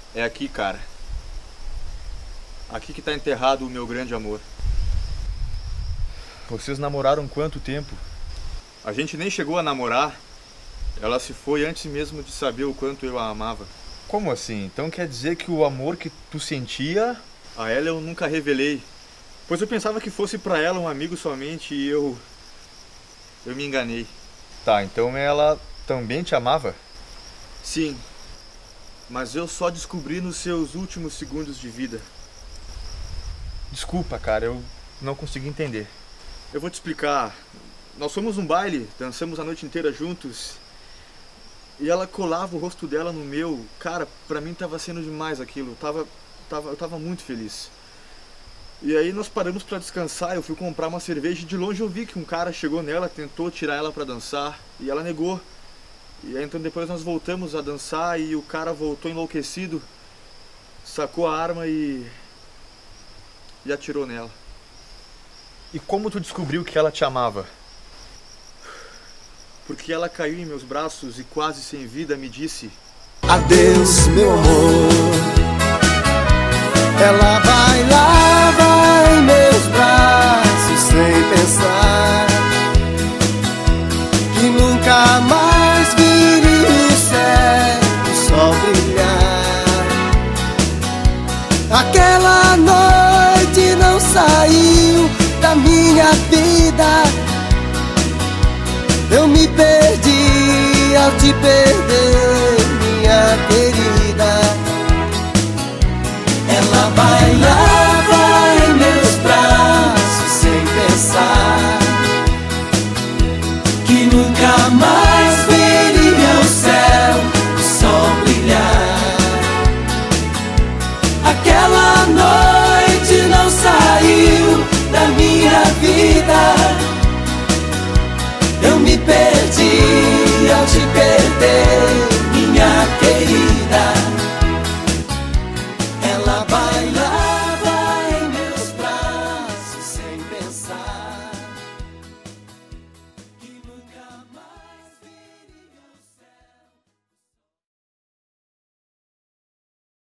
É aqui, cara. Aqui que tá enterrado o meu grande amor. Vocês namoraram quanto tempo? A gente nem chegou a namorar. Ela se foi antes mesmo de saber o quanto eu a amava. Como assim? Então quer dizer que o amor que tu sentia... A ela eu nunca revelei, pois eu pensava que fosse pra ela um amigo somente e eu me enganei. Tá, então ela também te amava? Sim, mas eu só descobri nos seus últimos segundos de vida. Desculpa, cara, eu não consegui entender. Eu vou te explicar. Nós fomos num baile, dançamos a noite inteira juntos. E ela colava o rosto dela no meu. Cara, pra mim tava sendo demais aquilo. Eu tava muito feliz. E aí nós paramos pra descansar, eu fui comprar uma cerveja e de longe eu vi que um cara chegou nela, tentou tirar ela pra dançar e ela negou. E aí então depois nós voltamos a dançar e o cara voltou enlouquecido, sacou a arma e atirou nela. E como tu descobriu que ela te amava? Porque ela caiu em meus braços e quase sem vida me disse: adeus, meu amor. Ela vai lá em meus braços sem pensar que nunca mais vire o céu, o sol brilhar. Aquela noite não saiu da minha vida. Eu me perdi ao te perder, minha querida. Ela bailava em meus braços sem pensar que nunca mais